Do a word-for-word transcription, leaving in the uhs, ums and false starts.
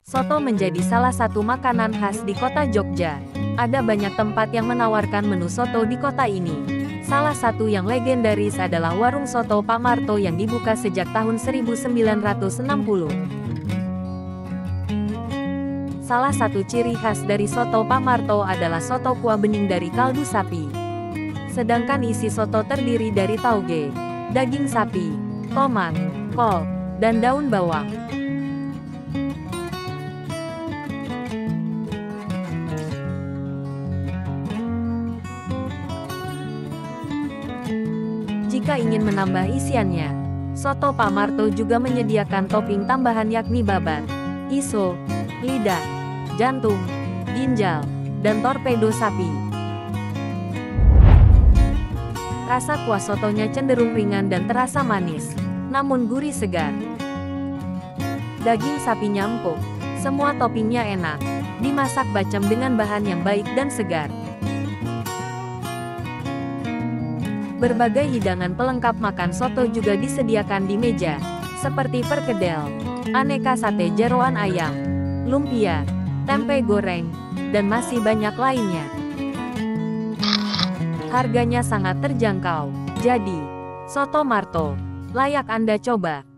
Soto menjadi salah satu makanan khas di kota Jogja. Ada banyak tempat yang menawarkan menu soto di kota ini. Salah satu yang legendaris adalah Warung Soto Pak Marto yang dibuka sejak tahun seribu sembilan ratus enam puluh. Salah satu ciri khas dari soto Pak Marto adalah soto kuah bening dari kaldu sapi. Sedangkan isi soto terdiri dari tauge, daging sapi, tomat, kol, dan daun bawang. Jika ingin menambah isiannya, soto Pak Marto juga menyediakan topping tambahan yakni babat, iso, lidah, jantung, ginjal, dan torpedo sapi. Rasa kuah sotonya cenderung ringan dan terasa manis, namun gurih segar. Daging sapinya empuk, semua toppingnya enak, dimasak bacem dengan bahan yang baik dan segar. Berbagai hidangan pelengkap makan soto juga disediakan di meja, seperti perkedel, aneka sate jeroan ayam, lumpia, tempe goreng, dan masih banyak lainnya. Harganya sangat terjangkau, jadi, Soto Marto, layak Anda coba.